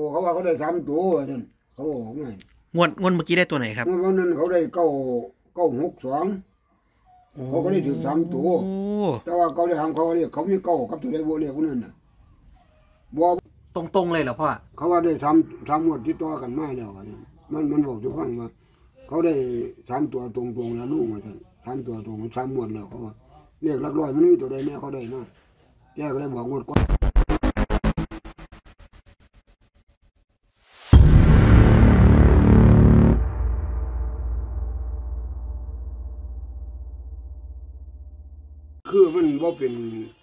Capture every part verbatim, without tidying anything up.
ตัวเขาว่าเขาได้สามตัวท่านเขาบอกไงงวดงวดเมื่อกี้ได้ตัวไหนครับวันนั้นเขาได้เก้าเก้าหกสองเขาก็ได้ถือสามตัวแต่ว่าเขาได้ทำเขาเรียกเขามีเก้ากับตัวได้โบเรียกพวกนั้นน่ะบัวตรงๆเลยเหรอพ่อเขาว่าได้ทำทำหมดที่ต่อกันมาแล้วมันมันบอกทุกครั้งว่าเขาได้สามตัวตรงๆแล้วลูกมาท่านสามตัวตรงสามหมดแล้วเขาว่าเรียกหลักร้อยมันมีตัวใดแน่เขาได้นะแกก็เลยบอกงวดก่อนคือมันว่าเป็น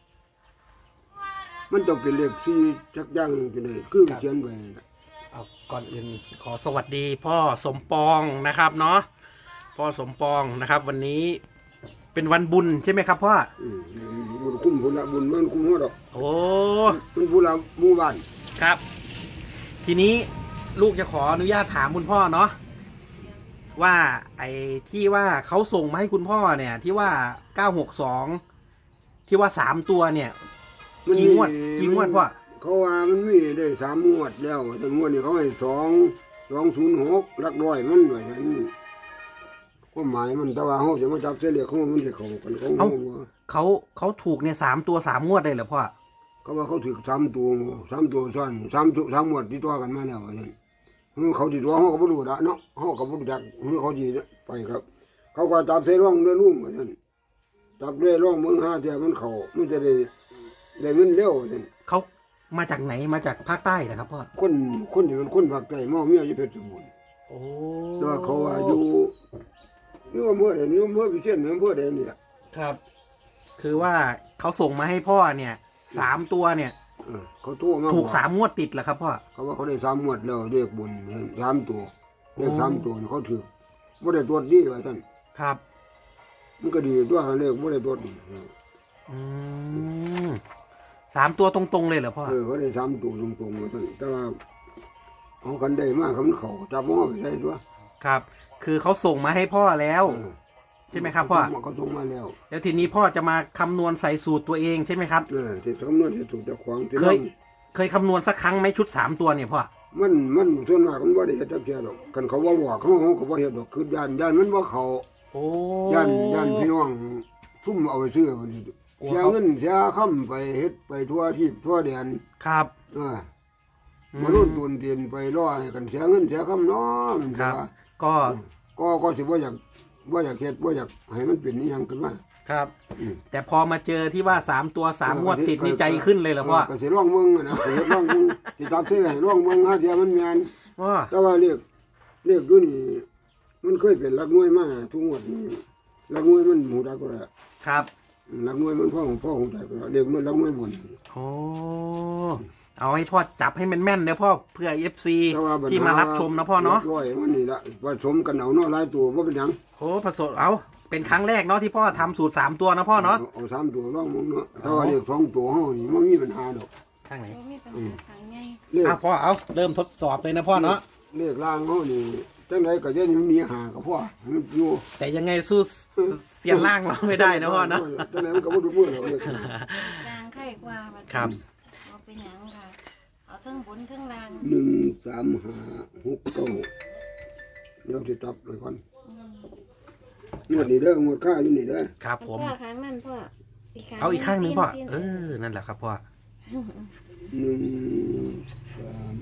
มันต้องเป็นเลขสี่ชักย่างไปเลยคือเขียนไว้เอาก่อนอื่นขอสวัสดีพ่อสมปองนะครับเนาะพ่อสมปองนะครับ วันนี้เป็นวันบุญใช่ไหมครับพ่อบุญคุ้มบุญละบุญมันคุ้มหัวดอกโอ้มันบุญละหมู่บ้านครับทีนี้ลูกจะขออนุญาตถามคุณพ่อเนาะว่าไอ้ที่ว่าเขาส่งมาให้คุณพ่อเนี่ยที่ว่าเก้าหกสองที่ว่าสามตัวเนี่ยกี่งวดกี่งวดพ่อเขาว่ามันมีได้สามงวดแล้วแต่งวดนี้เขาให้สองสองศูนย์หกลักร้อยมันไว้ฉันก็หมายมันแต่ว่าเขาจะมาจับเสียเรียกเขามันจะเขากันเขาเขาเขาถูกเนี่ยสามตัวสามงวดได้เหรอพ่อเขาว่าเขาถือสามตัวสามตัวซ้อนสามสามงวดที่ตัวกันมาแล้วฉันเขาติดตัวเขาก็ไม่รู้ละเนาะเขาก็ไม่รู้จักเขาจีไปครับเขาก็จับเส้นร่องด้วยลุ่มฉันจับด้วยร่องเมืองห้าเดียมันเขามันจะได้ได้เงินเร็วฉันเขามาจากไหนมาจากภาคใต้นะครับพ่อคนคนที่เป็นคนภาคใต้ม่อเมียอยู่เพชรบูรณ์โอ้แต่ว่าเขาว่าอยู่อยู่อำเภอเดนอยู่อำเภอพิเศษอำเภอเดนนี่แหละครับคือว่าเขาส่งมาให้พ่อเนี่ยสามตัวเนี่ยเขาทั่วมาถูกสามงวดติดเหรอครับพ่อเขาว่าเขาได้สามงวดแล้วเรียกบุญสามตัวเรียกสามตัวเขาถือไม่ได้ตัวดีไว้ท่านครับมันก็ดีตัวเรียกไม่ได้ตัวดีอืมสามตัวตรงๆเลยเหรอพ่อเออเขาได้สามตัวตรงๆเลยท่านแต่ว่าเขากันได้มากเขาเขาจับม้อไปใช่ตัวครับคือเขาส่งมาให้พ่อแล้วใช่ไหมครับพ่อเขาส่งมาแล้วแล้วทีนี้พ่อจะมาคำนวณใส่สูตรตัวเองใช่ไหมครับเออจะคำนวณใส่สูตรจะขวางเคยเคยคำนวณสักครั้งไหมชุดสามตัวเนี่ยพ่อมันมันส่วนมากมันว่าได้เห็ดจับเสียหรอกกันเขาว่าบอกเขาเขาก็ว่าเห็ดดอกคือย่านย่านมันว่าเขาโอ้ย่านย่านพี่น้องซุ่มเอาไปซื้อมันเสียเงินเสียค่ำไปเฮ็ดไปทั่วที่ทั่วแดนครับเออมาลุ่นตุนเตียนไปล่อให้กันเสียเงินเสียค่ำน้อมันครับก็ก็ก็สิว่าอยากว่าอยากเฮ็ดว่าอยากให้มันเป็นนิยังขึ้นมาครับแต่พอมาเจอที่ว่าสามตัวสามงวดติดนี่ใจขึ้นเลยเหรอพ่อก็สิร่องเมืองนะสิร่องเมืองสิตัดเส้นให้ร่องเมืองฮะเดียวมันแม่นแต่ว่าเรียกเรียกอยู่นี่มันเคยเป็นลักน้อยมาทุกงวดนี่ลักน้อยมันหมูดักก็แล้วครับลักน้อยมันพ่อของพ่อของใจก็แล้วเรียกมันลักน้อยบุญโอ้เอาให้พ่อจับให้มันแม่นเลยพ่อเพื่อเอฟซีที่มารับชมนะพ่อเนาะร้อยมันนี่ละผสมกันเอาเนาะหลายตัวว่าเป็นยังโอ้ผสมเอาเป็นครั้งแรกเนาะที่พ่อทำสูตรสามตัวนะพ่อเนาะเอาสามตัวร่องมึงเนาะถ้าว่าเรียกสองตัวห้องนี่มันมีปัญหาดอกข้างไหนอ่ะพ่อเอาเริ่มทดสอบเลยนะพ่อเนาะเรียกล่างห้องนี่จังไรก็ยังมีหากับพ่อมันอยู่แต่ยังไงสู้เสียงล่างเราไม่ได้นะพ่อเนาะจังไรมันก็ไม่รู้เมื่อเราเรียกล่างไข่กว่าครับเอาไปหนังค่ะเอาทั้งบนทั้งล่างหนึ่งสามห้าหกเก้าเดี๋ยวจะจับเลยก่อนงวดนี้เด้องวดข้าอยู่นี่เด้อครับผมพ่อข้างนั่นพ่อเอาอีกข้างหนึ่งพ่อเออนั่นแหละครับพ่อหนึ่งสาม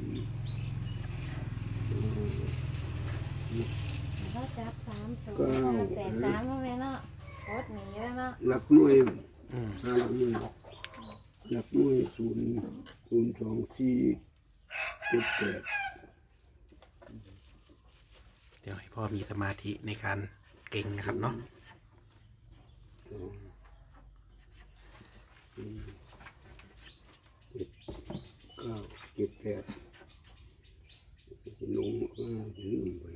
เขาจับสามตัวแต่สามก็ไม่เนาะโคตรหนีแล้วเนาะหลักหน่วยห้าหลักหน่วยหลักหน่วยศูนย์ศูนย์สองสี่เจ็ดแปดเดี๋ยวให้พ่อมีสมาธิในการเก่งนะครับเนาะเจ็ดเก้าเจ็ดแปดลงลืมไป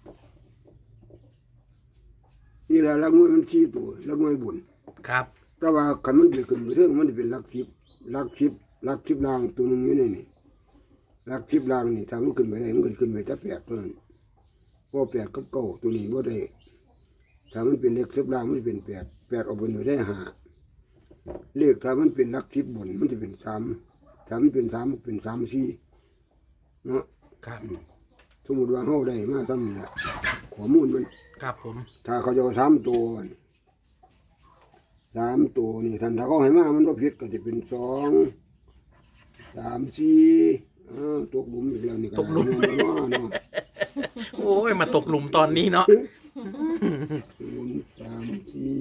นี่แหละลักมวยมันชี้ตัวลักมวยบุญครับแต่ว่าขันมันจะขึ้นไปเรื่องมันจะเป็นลักชิบลักชิบลักชิบลางตัวนึงอยู่ในนี่ลักชิบลางนี่ถ้ามันขึ้นไปได้มันขึ้นไปแต่แปดตัวนั้นพอแปดกับเก้าตัวนี้บ่ได้ถ้ามันเป็นเลขชิบลางมันจะเป็นแปดแปดออกเป็นไปได้ห้าเลขถ้ามันเป็นลักชิบบุญมันจะเป็นสามถ้ามันเป็นสามเป็นสามสี่เนาะครับสมมุติว่าเฮาได้มาซ้ำนี่ล่ะข้อมูลมันครับผมถ้าเขาจะเอาสามตัวนี่สามตัวนี่ท่านถ้าเขาให้มามันบ่ผิดก็จะเป็นสองสามสี่อ้าวตกหลุมอีกแล้วนี่ก็ได้เนาะเนาะโอ้ยมาตกหลุมตอนนี้เนาะศูนย์สามสี่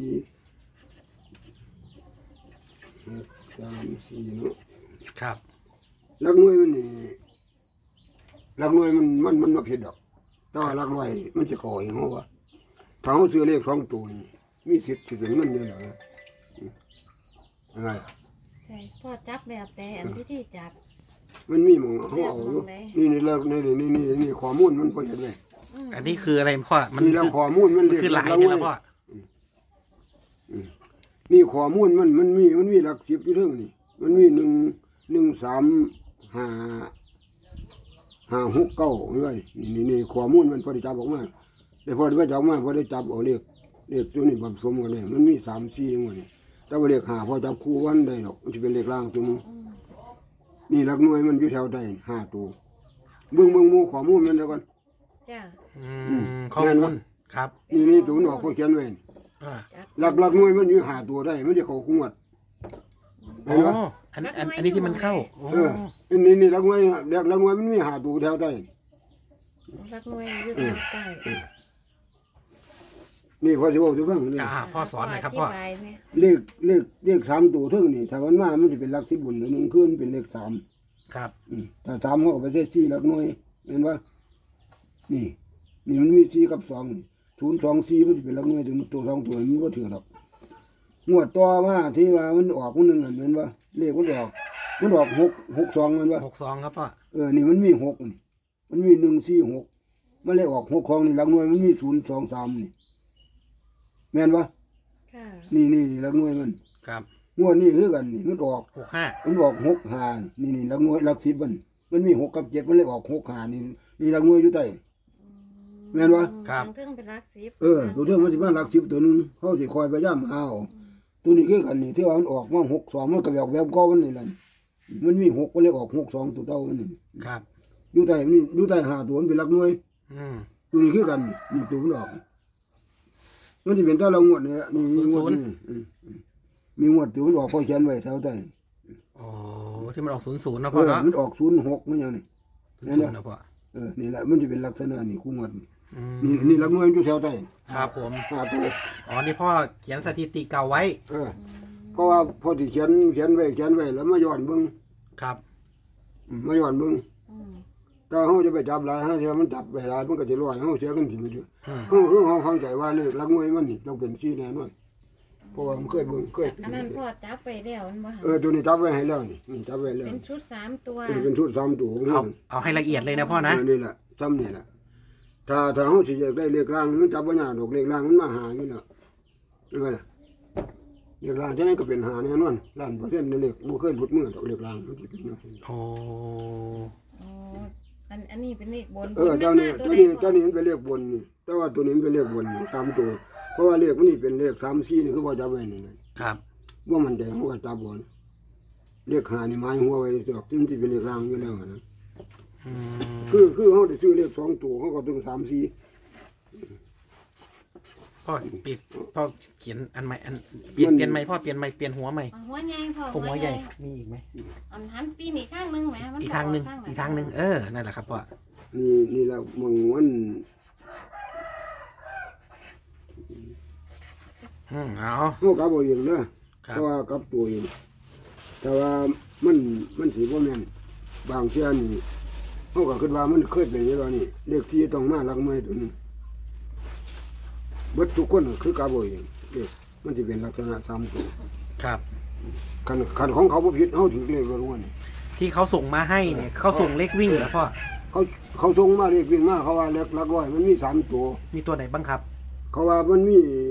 หกสามสี่เนาะครับหลักหน่วยมันนี่หลักหน่วยมันมันมันมาผิดดอกแต่ว่าหลักหน่วยมันจะก่อให้เฮาว่าถ้าเฮาซื้อเลขสองตัวนี่มีสิทธิ์สิถึงเงินเยอะเหรออะไรใช่พ่อจับแบบแต่อันที่ที่จับมันมีหมองเขาเอาอยู่นี่นี่แล้วนี่นี่นี่นี่ข้อมูลมันพอเห็นไหมมอันนี้คืออะไรพ่อมันนี่แล้วข้อมูลมันมันคือหลายเนี่ยนะพ่อนี่ข้อมูลมันมันมีมันมีหลักสิบอยู่เรื่องนี่มันมีหนึ่งหนึ่งสามห้าห้าหกเก้าเลยนี่นี่ข้อมูลมันพอได้จับออกมาแต่พอได้จับออกมาพอได้จับเอาเลขเลขตัวนี้ผสมกันเลยมันมีสามสี่อย่างนี้แต่ว่าเลขห้าพอจับคู่วันได้หรอกมันจะเป็นเลขล่างตัวนึงอืมนี่หลักหน่วยมันอยู่แถวใดห้าตัวเบื้องเบื้องหมูข้อมูลมันเดี๋ยวก่อนจ้าอืมข้อแม่นมูวะลครับนี่นี่ตัวหนออกเขาเขียนไว้นี่อ่าจับหลักหลักหน่วยมันอยู่ห้าตัวได้มันจะเข้าคุ้งวดอ๋เห็นไหมออันอันอันนี้ที่มันเข้าโอ้เออนี่นี่หลักหน่วยหลักหลักหน่วยมันมีห้าตัวแถวใดรักหน่วยอยู่ทางใต้นี่พอจะบอกจะฟังนี่อ่าพ่อสอนหน่อยครับพ่อธิายเนี่ยเลขเลขเลขสามตัวเท่านี่ถ้ามันมามันจะเป็นหลักสิบบุญตัวหนึ่งขึ้นเป็นเลขสามครับอืมถ้าสามเขาก็ไปได้สี่หลักหน่วยเห็นปะนี่ นี่มันมีสี่กับสองศูนย์สองสี่มันจะเป็นหลักหน่วยถึงตัวสองตัวมันก็ถือหรอกงวดต่อมาที่ว่ามันออกมันหนึ่งเห็นปะเลขมันออกมันออกหกหกสองมันปะหกสองครับพ่อเออนี่มันมีหกนี่มันมีหนึ่งสี่หกมันเลยออกหกของนี่หลักหน่วยมันมีศูนย์สองสามนี่แม่นปะค่ะนี่นี่หลักหน่วยมันครับงวดนี้คือกันนี่มันออกหกห้ามันออกหกหานี่นี่หลักหน่วยหลักสิบมันมันมีหกกับเจ็ดมันเลยออกหกหานี่นี่หลักหน่วยอยู่ใต้ แม่นวะทางเครื่องเป็นรักสิบเออตัวเท่ามันสิมาหลักสิบตัวหนึงเขาสิคอยพยายามหาเอาตัวนี้คือกันนี่ที่ว่ามันออกมาหกสองมันก็แบบแบบเก็มันนี่แหละมันมีหกมันเลยออกหกสองตัวเท่ามันนี่ครับอยู่ใต้นี่อยู่ใต้หาตัวมันเป็นหลักหน่วยอืมตัวนี้คือกันนี่นี่ตัวมันออกมันจะเป็นแต่ละงวดนี่ละนี่มีงวดศูนย์นี่อืมอืมมีงวดตัวมันออกเขาเขียนไว้แถวใต้โอ้ที่มันออกศูนย์ศูนย์นะเอพ่ออเนาะมันออกศูนย์หกมันอย่างนี้ศูนย์ศูนย์นะพ่อเออนี่แหละมันจะเป็นลักษณะนี่คู่งวดนี่อืมนี่นี่หลักหน่วยมันอยู่แถวใต้ครับผมหาตัวอ๋อนี่พ่อเขียนสถิติเก่าไว้เออเพราะว่าพอที่เขียนเขียนไว้เขียนไว้แล้วมาย้อนเบิ่งครับอืมมาย้อนเบิ่งอืมถ้าเฮาจะไปจับหลายฮะเดี๋ยวมันจับไปหลายมันก็จะลอยเฮาเสียกันทีเดียวอืมเฮาเฮาเฮาเข้าใจว่าเลขหลักหน่วยมันนี่ต้องเป็นสี่แน่นอนเพราะว่ามันเคยเบิ่งเคยอันนั้นพ่อจับไปแล้วมันบ่เออตัวนี้จับไว้ให้แล้วนี่นี่จับไว้แล้วเป็นชุดสามตัวเออเป็นชุดสามตัวของเอามันเอาให้ละเอียดเลยนะพ่อนะเออนี่แหละซ้ำนี่แหละถ้าถ้าเฮาสิอยากได้เลขล่างมันจับบ่ยากดอกเลขล่างมันมาหาอยู่แล้วเห็นไหมล่ะเลขล่างจังได๋ก็เป็นหาแน่นอนล้านเปอร์เซ็นต์ในเลขบ่เคยหลุดมือดอกเลขล่างมันสิเป็นจังซี่โอ้อ๋ออันอันนี้เป็นเลขบนเออเจ้านี้ตัเจ้าวใดนี้พ่อเจ้านี้มันเป็นเลขบนนี่แต่ว่าตัวนี้มันเป็นเลขบนนี่สามตัวเพราะว่าเลขมันนี่เป็นเลขสามสี่นี่คือว่าจับไว้นี่นะครับ ว่ามันใจหัวจับบนเลขหานี่ไม้หัวไว้ดอกมันสิเป็นเลขล่างอยู่แล้วนะอืมคือคือเขาได้ซื้อเลขสองตัวเขาก็ต้องสามสี่พ่อปิดพ่อเขียนอันใหม่อันเปลี่ยนเปลี่ยนใหม่พ่อเปลี่ยนใหม่เปลี่ยนหัวใหม่เอาหัวใหญ่พ่อผมหัวใหญ่มีอีกไหมอันหันปีนอีกข้างหนึงแหมมันอีกทางหนึ่งข้อีกทางหนึ่งเออนั่นแหละครับพ่อนี่นี่แหละมึงมันอืมเอาเขากับเอาเองเนอะครัเพบราะว่ากับตัวเองแต่ว่ามันมันสีบ่แม่นบางเชื่อนี่เขาก็คิดว่ามันเคยเป็นอย่างนี้เลขที่ต้องมาหลักไม่ตัวนึงเบิดทุกคนคือกับเอาเองเลขมันจะเป็นลักษณะตามตัวครับคันคันของเขาบ่ผิดเขาถือเลขล้วนที่เขาส่งมาให้เนี่ยเขาส่งเลขวิ่งเหรอพ่อเขาเขาส่งมาเลขวิ่งมาเขาว่าเลขหลักร้อยมันมีสามตัวมีตัวไหนบ้างครับเขาว่ามันมี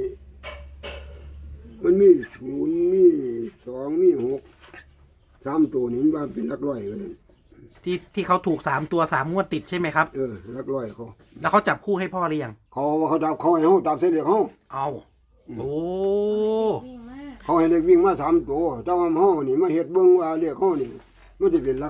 มันมีศูนย์มีสองมีหกสามตัวนี่มันว่าเป็นหลักร้อยเลยที่ที่เขาถูกสามตัวสามงวดติดใช่ไหมครับเออหลักร้อยเขาแล้วเขาจับคู่ให้พ่อหรือยังเขาว่าเขาจับเขาให้เขาจับเส้นเดียวเขาเอาโอ้วิ่งมากเขาให้เลขวิ่งมาสามตัวเจ้าว่าเขานี่มาเฮ็ดเบิ่งว่าเลขเขานี่มันจะเป็นหลัก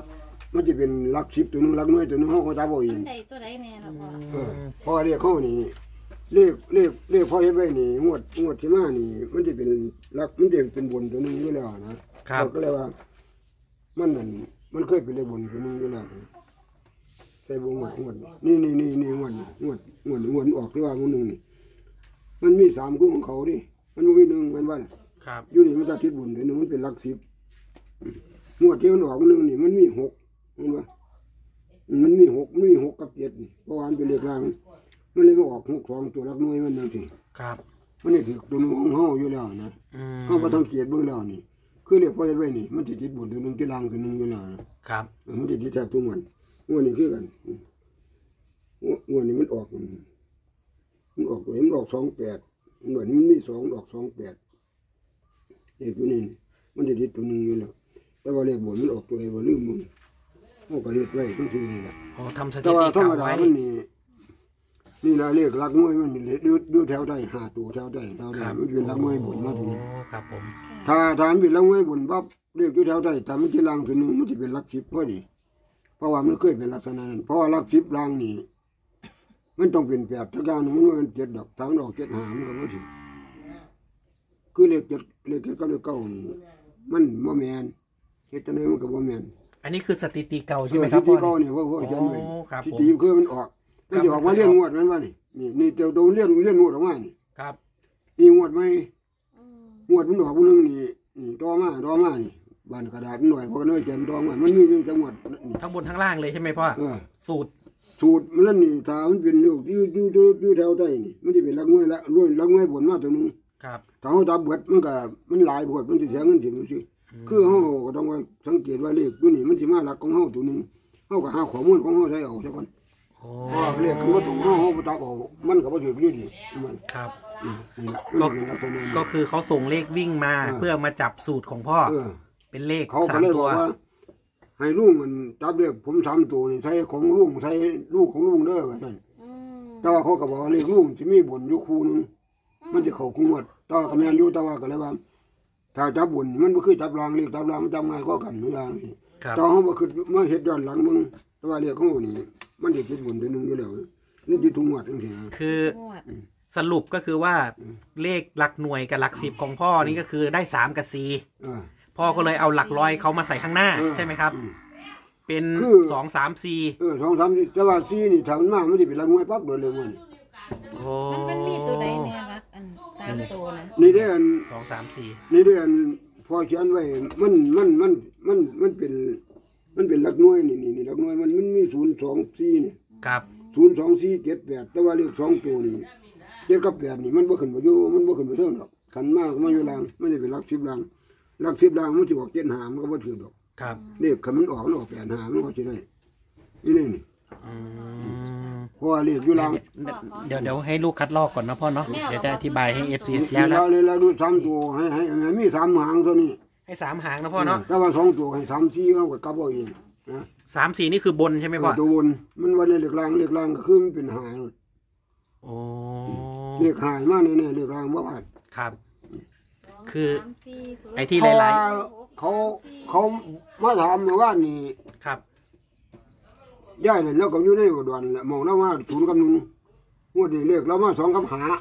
มันจะเป็นหลักสิบตัวหนึงหลักหน่วยตัวหนึงเฮาก็จับเอาเอมังนได้ตัวใดแน่ล่ะพ่อเออเพราะว่าเรียกเขานี่เลขเลขเลขพ่อเฮ็ดไว้นี่งวดงวดที่มานี่ มันจะเป็นหลักมันจะเป็นบนตัวหนึงอยู่แล้วนะครับ ก็เลยว่า มันนั่นมันเคยเป็นเลขบนตัวหนึงอยู่แล้วใส่บงวดงวดนี่นี่นี่นี่งวดงวดงวดงวดออกที่ว่ามันหนึงนี่มันมีสามคู่ของเขาดิมันบ่มีหนึ่งมันว่าครับอยู่นี่มันจะทิศบุญตัวหนึงมันเป็นหลักสิบงวดที่มันออกมันหนึงนี่มันมีหกมันว่ามันมีหกมันมีหกกับเจ็ดนี่เพราะว่ามันเป็นเลขล่างมันเลยมาออกหกสองตัวหลักหน่วยมันนั่นสิครับมันนี่ถือตัวหนึงของเฮาอยู่แล้วนะอืมเฮาบ่ต้องเกียดเบิ่งแล้วนี่คือเรียกพ่อเฮ็ดไว้นี่มันสิติดบุญตัวหนึงที่ล่างตัวหนึงอยู่แล้วนะครับ เออมันสิติดแทบทุกวันงวดนี้คือกันงวดงวดนี้มันออกมันออกตัวมันออกสองแปดงวดนี้มันมีสองออกสองแปดเลขตัวนี้นี่มันสิติดตัวหนึงอยู่แล้วแต่ว่าเลขบนมันออกตัวใดบ่ลืมมึงเฮาก็เฮ็ดไว้จังซี่นี่ล่ะโอ้ทำสถิแต่ว่าติธรรเก่ามดาไว้มันนี่นี่ละเลขหลักหน่วยมันนี่ดูดูแถวใดห้าตัวแถวใดแถวใดครับมันเป็นหลักหน่วยบนมาถึงโอ้ครับผมถ้าถ้ามันเป็นหลักหน่วยบนปั๊บเลขอยู่แถวใดถ้ามันที่ล่างตัวหนึงมันจะเป็นหลักสิบพอดีเพราะว่ามันเคยเป็นลักษณะนั้นเพราะว่าหลักสิบล่างนี่มันต้องเป็นแปดถ้าการหนึงมันว่ามันเจ็ดดอกทางดอกเจ็ดหามันก็บ่ถึงคือเลขเจ็ดเลขเจ็ดกับเลขเก้านี่มันบ่แม่นเฮ็ดจังได๋มันก็บ่แม่นอันนี้คือสถิติเก่าเอใช่ไหมอครับที่พ่อเก้านี่ว่าว่าเขียนไว้โอ้ครับที่ผมตีคือมันออกมันจะออกมาเรียนงวดมันว่านี่นี่นี่เตียวตัวเรียนเรียนงวดออกมานี่ครับนี่งวดไหมอืมงวดมันออกมันนึงนี่นี่ต่อมาต่อมานี่บานกระดาษมันหน่อยเพราะกันไม่เขียนต่อมามันมีอยู่จังหวัดนี่ทั้งบนทั้งล่างเลยใช่ไหมพ่อเออสูตรสูตรมันนั่นนี่ถ้ามันเป็นอยู่อยู่อยู่อยู่อยู่แถวใต้นี่มันจะเป็นลักงวยละรวยลักงวยบนมาตัวหนึงครับถ้าเฮาตับเบิดมันก็มันหลายบดมันสิเสียเงินสิมันสิคือเฮาก็ต้องว่าสังเกตว่าเลขอยู่นี่มันสิมาหลักของเฮาตัวหนึงเฮาก็หาข้อมูลของเฮาใช้เอาซะก่อนโอ้เพราะว่าเลขคือว่าตรงเฮาเฮาบ่ตักเอามันก็บ่ถูกอยู่ดีมันครับอืมนี่ล่ะก็มันเป็นลักษณะนั้นก็คือเขาส่งเลขวิ่งมาเออเพื่อมาจับสูตรของพ่อเออเป็นเลขเขาสาก็มเลยบตัอวกว่า ให้ลุงมันจับเลขผมสามตัวนี่ใช้ของลุงใช้ลูกของลุงเด้อว่าซั่นอืมแต่ว่าเขาก็บอกว่าเลขลุงสิมีบนอยู่คู่หนึงมันจะเข้าคู่งวดแต่ว่าก็แม่นอยู่แต่ว่าก็เลยว่า ถ้าจับบนมันบ่คือจับรางเลขจับรางมันจำง่ายกว่ากันเวลานี่ครับแต่เฮาบ่คือมาเฮ็ดย้อนหลังมึงแต่ว่าเลขของเฮานี่มันสิคิดบนตัวหนึงอยู่แล้วนี่สิทุกงวดจังซี่นะคืองวดสรุปก็คือว่าเลขหลักหน่วยกับหลักสิบของพ่อนี่ก็คือได้สามกับสี่เออพ่อก็เลยเอาหลักร้อยเขามาใส่ข้างหน้าเออใช่ไหมครับอืมเป็นคือสองสามสี่เออสองสามนี่แต่ว่าสี่นี่ถ้ามันมามันสิเป็นลักงวยปั๊บโดนเลยมันโอ้มันมันมีตัวใดแน่รักอันสามตัวนะนี่ได้อันสองสามสี่นี่เดือนพอเขียนไว้มันมันมันมันมันเป็น มันเป็นหลักหน่วยนี่นี่นี่หลักหน่วยมันมันมีศูนย์สองสี่นี่ครับศูนย์สองสี่เจ็ดแปดแต่ว่าเลขสองตัวนี่เจ็ดกับแปดนี่มันบ่ขึ้นมาอยู่มันบ่ขึ้นมาเท่าหรอกขันมากมันอยู่ล่างไม่ได้เป็นหลักสิบล่างหลักสิบล่างมันจะออกเจ็ดหามันก็บ่ถือดอกครับเลขคันมันออกมันออกแปดหามันก็สิได้นี่นี่นี่อืมเพราะว่าเลขอยู่ล่างเดี๋ยวเดี๋ยวให้ลูกคัดลอกก่อนนะพ่อเนาะเดี๋ยวจะอธิบายให้เอฟซีนี่แล้วนะเราเลยเราดูสามตัวให้ให้ให้มีสามหางเท่านี้ให้สามหางนะพ่อเนาะแต่ว่าสองตัวให้สามสี่เอาก็กลับเอาเองนะสามสี่นี่คือบนใช่ไหมพ่อตัวบนมันว่าเลขล่างเลขล่างก็คือมันเป็นหายโอ้เลขหายมากแน่ๆเลขล่างบ่ผ่านครับ คือสามสี่ศูนย์ไอ้ที่เพราะหลาว่าย เขาเขามาถามเมื่อวานนี่ๆครับย่ายนั่นแล้วก็อยู่ในอุดรแหละมองแล้วว่าศูนย์กับหนึ่งงวดนี้เลขเรามาสองกับหาง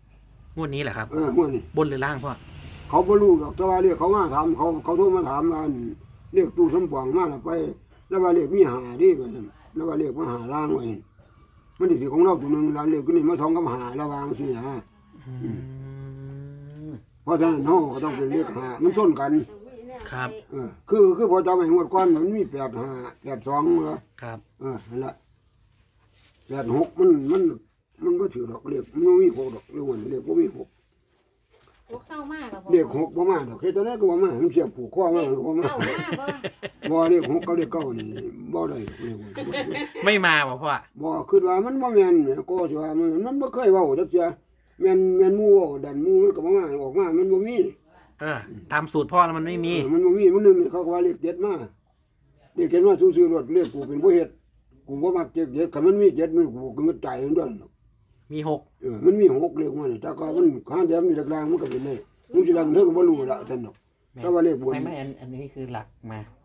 วดนี้แหละครับเอองวดนี้บนหรือล่างพ่อเขาบ่รู้ดอกแต่ว่าเลขเขามาถามเขาเขาโทรมาถามว่าเลขตู้สมปองมาแล้วไป แล้วว่าเลขมีหาดิว่าซั่นแล้วว่าเลขมาหาล่างไว้มันสิของเราตัวหนึงแล้วเลขตัวนี้มาสองกับหาระวางสินะอืมเพราะฉะนั้นเฮาก็ต้องเป็นเลขหามันส้นกันครับเออคือคือพอจำให้งวดก่อนมันมีแปดห้าแปดสองเหรอครับเออนั่นแหละแปดหกมันมันมันไม่ถือดอกเลขมันบ่มีหกดอกเรื่องวันเลขบ่มีหกพวกเข้ามากกับเลขหกบ่มาดอกเฮ็ดจังได๋ก็บ่มามันเสียบผูกคอมาก็บ่มาเข้ามากบ่บ่เลขหกกับเลขเก้านี่บ่ได้ดอกเลขหกไม่มาว่ะพ่อบ่คิดว่ามันบ่แม่นแหมก็สิว่ามันมันบ่เคยเว้าจักเทื่อแม่นแม่นหมู่เว้าดันหมู่มันก็บ่มาออกมามันบ่มีเออตามสูตรพ่อแล้วมันไม่มีเออมันบ่มีมันนึงนี่เขาก็ว่าเลขเจ็ดมาเลขเจ็ดมาซื่อๆรถเลขกูเป็นผู้เฮ็ดกูบ่มักเจ็ดเจ็ดคันมันมีเจ็ดมันกูก็งึดใจมันด้วยมีหกเออมันมีหกเลขมันแต่ก็มันข้างเดียวมีหลักลางมันก็เป็นเลขมันสิลังเท่าก็บ่รู้ละท่านดอกแต่ว่าเลขบนไม่ไม่อันอันนี้คือหลักมา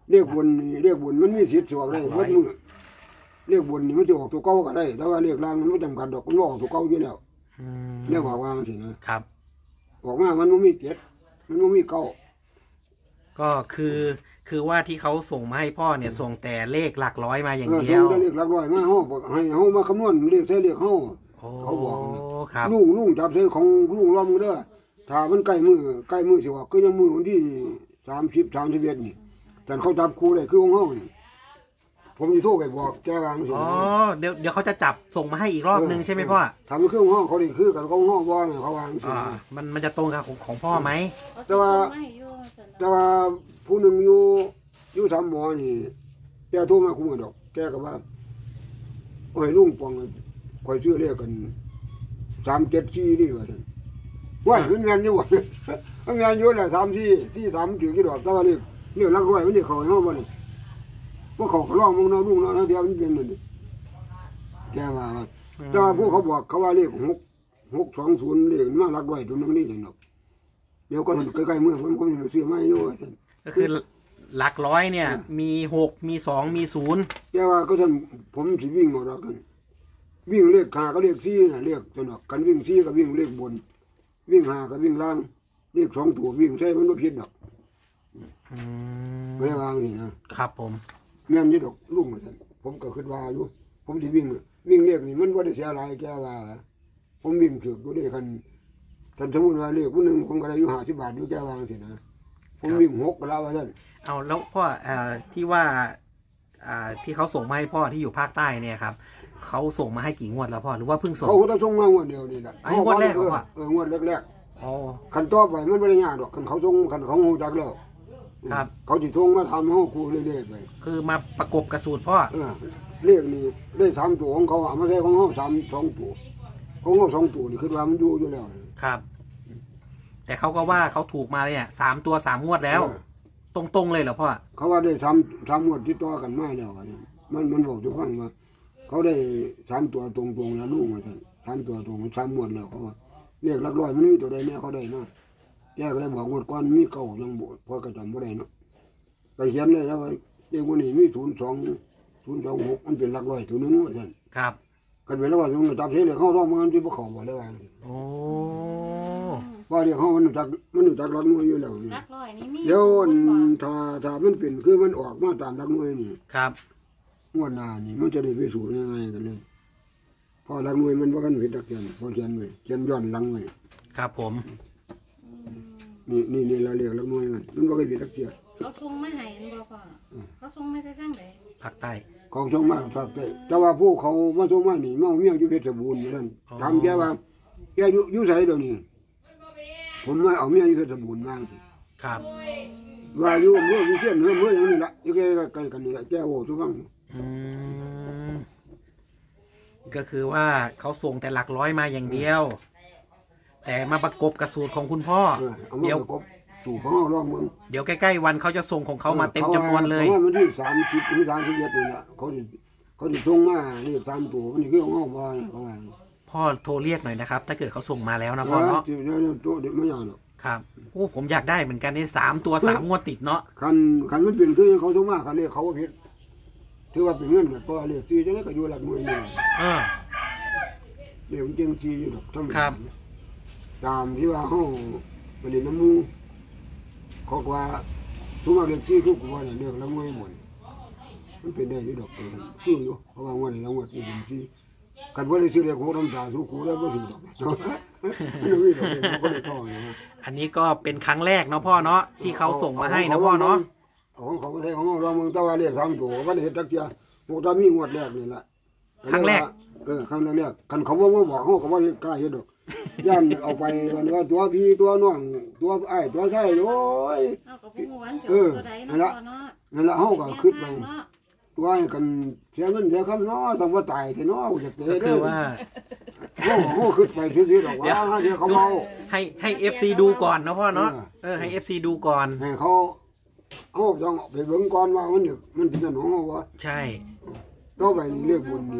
เรียกบนนี่เรียกบนมันมีสิทธิ์สอบได้เบิดมือเรียกบนนี่มันจะออกตัวเก่าก็ได้แต่ว่าเรียกล่างมันไม่จำกัดดอกมันออกตัวเก่าอยู่แล้วอืมเรียกว่าวางสินะครับ ออกมามันไม่มีเจ็ดมันไม่มีเก้าก็คือคือว่าที่เขาส่งมาให้พ่อเนี่ยส่งแต่เลขหลักร้อยมาอย่างเออเดียวส่งแต่เรียกหลักร้อยมาเฮาบอกให้เฮามาคำนวณเรียกใช้เรียกเฮาโอ้เขาบอกนะครับลุงลุงจับใช้ของลุงล้อมเด้อถ้ามันใกล้มือใกล้มือสิว่าก็ยังมือวันที่สามสิบสามสิบเอ็ดนี่แต่เขาจับครูได้คือของเฮานี่ผมจะโทรไปบอกแกวางสิอ๋อเดี๋ยวเดี๋ยวเขาจะจับส่งมาให้อีกรอบนึงใช่ไหมพ่อทำเครื่องห้องเขาดีคือกันของห้องบ่เนี่ยเขาวางสิอ่ามันมันจะตรงกับของของพ่อไหมแต่ว่า แต่ว่าผู้หนึ่งอยู่อยู่สามหมอนี่แกโทรมาคุยดอก แกก็ว่าโอ้ยลุงปองคอยชื่อเรียกกันสามเจ็ดสี่นี่ว่าซั่นว่ามันงานอยู่ มันงานอยู่แหละสามสี่ที่สามถือกี่ดอกแต่ว่าเรียกเรียกรักร้อยมันเรียกเขาให้เฮาบ่นี่ว่าเขาก็ร้องมึงเนาะลุงเนาะทั้งเดียวมันเป็นนั่นนี่แกว่าว่าแต่ว่าพวกเขาบอกเขาว่าเลขหกหกสองศูนย์เลขมารักร้อยตัวนึงนี่จังดอกเดี๋ยวก็ใกล้ๆเมื่อผมก็จะซื้อมาอยู่ว่าซั่นก็คือหลักร้อยเนี่ย มีหกมีสองมีศูนย์แกว่าก็ท่านผมสิวิ่งเอาดอกกันวิ่งเลขหาก็เลขสี่น่ะเลขจังดอกกันวิ่งสี่ก็วิ่งเลขบน วิ่งหาก็วิ่งล่างเลขสองตัววิ่งใช่มันบ่ผิดดอกอืมไม่ได้วางนี่นะครับผมแม่นนี่ดอกลุงว่าซั่นผมก็คิดว่าอยู่ผมสิวิ่งวิ่งเลขนี่มันบ่ได้เสียหลายแกว่า ผมวิ่งถึกอยู่ได้คันท่านสมมุติว่าเลขผู้หนึงผมก็ได้อยู่ห้าสิบบาทอยู่แกวางสินะผมวิ่งหกก็แล้วว่าซั่นเอาแล้วพ่อเอ่อที่ว่าอ่าที่เขาส่งมาให้พ่อที่อยู่ภาคใต้เนี่ยครับเขาส่งมาให้กี่งวดแล้วพ่อหรือว่าเพิ่งส่งเขาก็ต้องส่งมางวดเดียวนี่แหละอันนี้งวดแรกเหรอเออวะเอองวดแรกอ๋อๆคันต่อไปมันไม่ได้ยากดอกคันเขาส่งคันเขาฮู้จักแล้วครับเขาสิส่งมาทำให้เฮาคูเรื่อยๆไปคือมาประกบกับสูตรพ่อเออเลขนี่เลขสามตัวของเขาเอามาใช้ของเฮาสามสองตัวของเฮาสองตัวนี่คือว่ามันอยู่อยู่แล้วครับ แต่เขาก็ว่าเขาถูกมาเนี่ยสามตัวสามงวดแล้วเออตรงๆเลยเหรอพ่อเขาว่าได้สามสามงวดติดต่อกันมาแล้วอันนี้มันมันบอกทุกฟังว่าเขาได้สามตัวตรงๆนะลูกว่าซั่นสามตัวตรงสามงวดแล้วเขาว่าเลขหลักร้อยมันมีตัวใดแน่เขาได้มาแกก็เลยบอกงวดก่อนมีเก้ายังบ่พอก็จำบ่ได้เนาะก็เขียนเลยนะว่าเลขวันนี้มีศูนย์สองศูนย์สองหกมันเป็นหลักร้อยตัวหนึงว่าซั่นครับกันเป็นหลักร้อยตัวหนึงจับเสียเลยเขาร้องมันที่บ่เข้าบ่ได้ว่าโอ้ว่าเรียกเขามันรู้จักมันรู้จักหลักหน่วยอยู่แล้วนี่รักร้อยนี่มีเดี๋ยวอันบ่ถ้าถ้ามันเป็นคือมันออกมาตามหลักหน่วยนี่ครับงวดหน้านี่มันจะได้ไปสู่ยังไงกันเลยพอหลักหน่วยมันว่ากันผิดตักเขียนพอเขียนไว้เขียนย้อนหลังไว้ครับผมอืมนี่นี่นี่เราเรียกหลักหน่วยมันมันว่ากันผิดตักเขียนเขาส่งมาให้อันบ่พ่อเขาส่งมาจากทางไหนภาคใต้ของส่งมาฝากได้แต่ว่าผู้เขามาส่งมานี่มาเอาเมียอยู่เพชรบูรณ์นั่นถามแกว่าแกอยู่อยู่ไสเดี๋ยวนี้ผมมาเอาเมียอยู่เพชรบูรณ์มาสิครับว่าอยู่เมื่ออยู่เสียนเมื่อเมื่ออย่างนี้ละอยู่ใกล้ๆกันนี่ละแกโอ้ทุกฟังอืมก็คือว่าเขาส่งแต่หลักร้อยมาอย่างเดียว แต่มาประกบกับสูตรของคุณพ่อเออเอามาเดี๋ยวประกบสู่ของเราลองเมืองเดี๋ยวใกล้ๆวันเขาจะส่งของเขามาเต็มจำนวนเลยเพราะว่ามันที่สามสิบหรือสามสิบเอ็ดนี่แหละเขาจะเขาจะส่งมาเรียกตามตัวมันนี่คือของเขาบ่เขาว่าพ่อโทรเรียกหน่อยนะครับ ถ้าเกิดเขาส่งมาแล้วนะเอพ่ออเนาะเดี๋ยวเดี๋ยวเดี๋ยวตัวเดี๋ยวไม่ยากหรอกครับโอ้ผมอยากได้เหมือนกันนี่สามตัวสามงวดติดเนาะคันคันมันเป็นคือเขาส่งมาคันเรียกเขาว่าผิดถือว่าเป็นเงินแบบเพราะว่าเรียกซีจังได๋ก็อยู่หลักหน่วยนี่เออเรียกจริงซีอยู่ดอกธรรมครัดาบตามที่ว่าเฮาไปเรียนน้ำหมูเขาก็ว่าทุกมาเรียกซีคือกูว่าเนี่ยเรียกหลักหน่วยหมดมันเป็นได้อยู่ดอกเออคืออยู่เพราะว่าวันนี้เรางวดที่เป็นซีกันบ่ได้ซื้อเรียกโหน้ำตาสู้กูแล้วบ่ซื้อดอกเนาะมันมีดอกเดียวมันก็ได้ต่ออยู่นะอันนี้ก็เป็นครั้งแรกเนาะพ่อเนาะที่เขาส่งมาให้นะพ่อเนาะเอาของเขาไม่ใช่ของเราเมืองตะวันเรียกทำตัววันเห็ดตักเสียพวกเรามีงวดแรกนี่แหละครั้งแรกเออครั้งแรกคันเขาว่าบอกเขาก็ว่ากล้าเห็ดดอกย่านเอาไปกันว่าตัวพี่ตัวน้องตัวไอ้ตัวใช่โอ้ยเอากับผู้หวนเจเอออตัวใดนั่นเนาะละพ่อเนาะนั่นละเขาก็คิดไปเนาะตัวให้กันเสียเงินเสียคำเนาะต้องว่าตายแค่เนาะจะเตะก็เด้คือ อว่าเขาเขาคิดไปซื่อๆดอกว่าเดี๋ยวเขาเอาให้ให้เอฟซีดูก่อนเนาะพ่อเนาะเออให้เอฟซีดูก่อนให้เขาเขาต้องไปเบิ่งก่อนว่ามันเนี่ยมันเป็นขนมเขาวะใช่ต่อไปนี่เรียกบุญนี่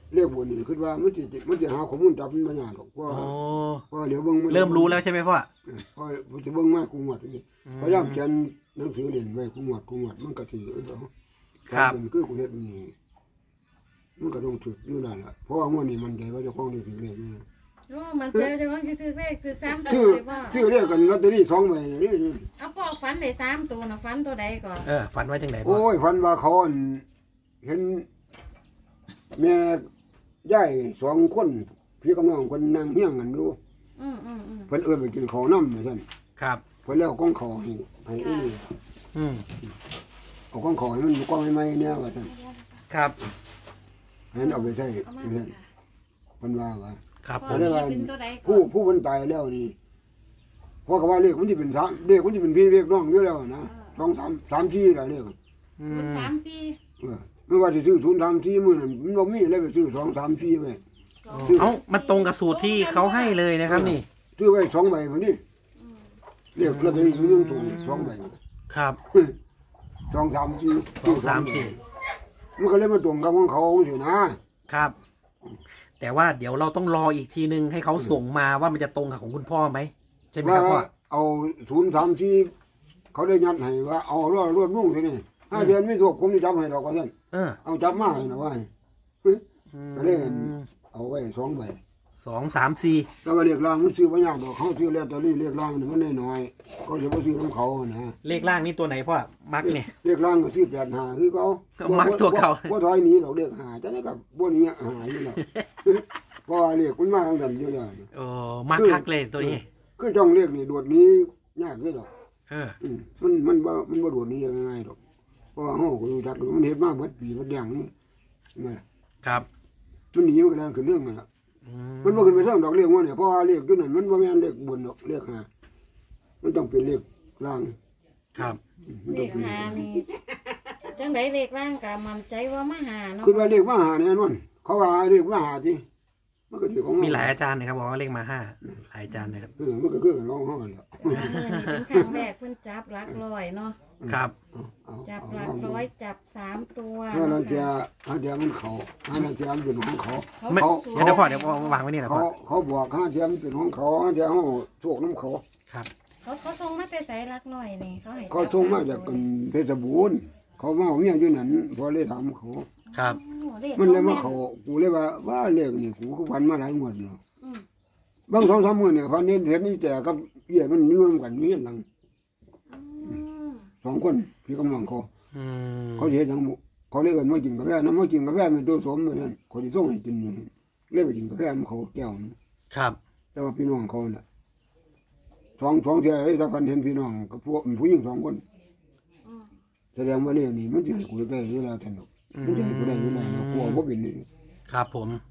เรียกบนนี่คิดว่ามันสิมันสิหาข้อมูลจับมันบ่ยากหรอกเพราะโอ้เพราะเดี๋ยวเบิ่งนเริ่มรู้แล้วใช่ไหมพ่อเพราะมันจะเบิ่งมากูหมดนี่พยายามเขียนหนังสือเรียนไว้กูหมดกูหมดมันก็สิเออครับมันคือกูเฮ็ดนี่มันก็ต้องถูกอยู่นั่นล่ะเพราะว่างวดนี้มันใจว่าเจ้าของนี่ถึงเลขนี่โอ้มันเจอจะว่าคือเลขคือสามตัชื่วอเลยพ่อชื่อเรียกกันลอตเตอรี่สองใบนี่เอาพ่อฝันได้สามตัวนะฝันตัวใดก่อนเออฝันไว้จังไหนพ่อโอ้ยฝันว่าเขาอั่นเห็นแม่ย่ายสองคนพี่กับน้องคนนั่งเฮี้ยงกันอยู่อืมอืมอืมเพิ่นเอิ้นไปกินข้าวนำว่าซั่นครับเพิ่นแล้วกองข้าวให้ให้อีนี่อืมเอากองข้าวให้มันกองใหม่ๆเนี่ยว่าซั่นครับให้มันเอาไปใช้เอามาเพิ่นเพิ่นว่าว่าครับผพ่อมนี่เป็นตัวใดก่ผู้อนผู้คนตายแล้วนี่เพราะก็ว่าเลขมันสิเป็นสามเลขมันสิเป็นพี่เลขน้องอยู่แล้วนะสองสามสามสี่ล่ะเลขอืศูนย์มสามสี่เออไม่ว่าสิซื้อศูนย์สามสี่มื้อนั้นมันบ่มีเลยไปซื้อสองสามสี่ไว้ ซื้อเอ้ามันตรงกับสูตรที่เขาให้เลยนะครับนี่ซื้อไว้สองใบพุ่นนี่อืมเลขลอตเตอรี่มันยังถูกสองใบครับสองสามสี่สองสามสี่มันก็เลยมาตรงกับของเขาสินะครับแต่ว่าเดี๋ยวเราต้องรออีกทีนึงให้เขาส่งมาว่ามันจะตรงกับของคุณพ่อไหมใช่ไหมคว่ารับพ่อเอาศูนย์สามสี่เขาได้ยัดให้ว่าเอารวดรวดมุ่งสินี่ห้าเดือนไม่ถูกผมจะจับให้ดอกก็ซั่นเออเอาจับมาให้นะว่าอืมก็เลยเอาไว้สองใบสองสามสี่แล้วก็เรียกร่างมันซื้อบ่ยากดอกเขาซื้อแล้วตอนนี้เรียกร่างนี่มันน้อยๆก็จะบ่ซื้อของเขานะเลขล่างนี่ตัวไหนพ่อมักเนี่ยเรียกร่างก็ซื้อแปดห้าคือเขามักตัวเก่าบ่ถอยหนีดอกเรียกหาจังได๋ก็บ่หนีหาอยู่แล้ว เพราะว่าเรียกมันมาทางนั้นอยู่แล้วโอ้มักคักเลยตัวนี้คือจ้องเรียกนี่โดดหนี้ยากคือดอกเอออืมมันมันบ่มันบ่โดดหนี้ง่ายๆดอกเพราะว่าเฮาก็รู้จักมันเฮ็ดมาเบิดปีเบิดอย่างนี่แม่ครับมันหนีมันก็แรงขึ้นเรื่องนั่นล่ะอืมันบ่ขึ้นไปเทิงดอกเรียกว่าเนี่ยเพราะว่าเรียกอยู่นั่นมันบ่แม่นเรียกบนดอกเรียกหามันต้องเป็นเรียกล่างครับอืมมันเลต้องขเป็นหานี่จังไดเลขร่างกะมั่นใจว่ามาหาเนาะคือว่าเรียกมาหาแน่นอนเขาว่าเรียกมาหาติมันก็สิของเรมีหลายอาจารย์นะครับบอกว่าเลขมาห้าหลายอาจารย์นะครับเออมันก็คือกันน้องเฮาแหละมื้อนี้เป็นครั้งแรกเพิ่นจับหลักร้อยเนาะครับเอาจับเอาหลักเอาร้อยจับสามตัวถ้าเราจะถ้าเดี๋ยวมันเขาถ้าเราจะมันเป็นของเขาไม่เขาเดี๋ยวเดี๋ยวพ่อเดี๋ยวพ่อวางไว้นี่นะเขาพ่อเขาบอกถ้าเดี๋ยวมันเป็นของเขาถ้าเดี๋ยวเขาโชคน้ำเขาครับเขาเขาส่งมาแต่ไสหลักร้อยนี่เขาให้เขาส่งมาจากกันเพชรบูรณ์เขามาเอาเมียอยู่นั่นพอเลยถามเขาครับโอ้เลขมันเลยมาเขาเขากูเลยว่าว่าเลขนี่กูก็พันมาหลายงวดแล้วอืมบางสองสามมื้อเนี่ยพันนี้เห็นนี่แต่กับเหี้ยมันอยู่นำกันมีหลังอืมสองคนพี่กำลังเขาอืมเขาเห็นทางหมู่เขาเลยเอิ้นมากินกาแฟน้ำมากินกาแฟมันตัวสมเหมือนนั้นเขาสิส่งให้กินอยู่เลยไปกินกาแฟมันเขาแก้วนึงครับแต่ว่าพี่น้องเขาน่ะสองสองเที่ยเลยถ้าพันเห็นพี่น้องกับพวกผู้หญิงสองคนอืมแสดงว่าเรื่องนี้มันจะให้กูได้อยู่แล้วท่านดอกมันจะให้กูได้อยู่แล้วนะกลัวบ่เป็นนี่ครับผมเ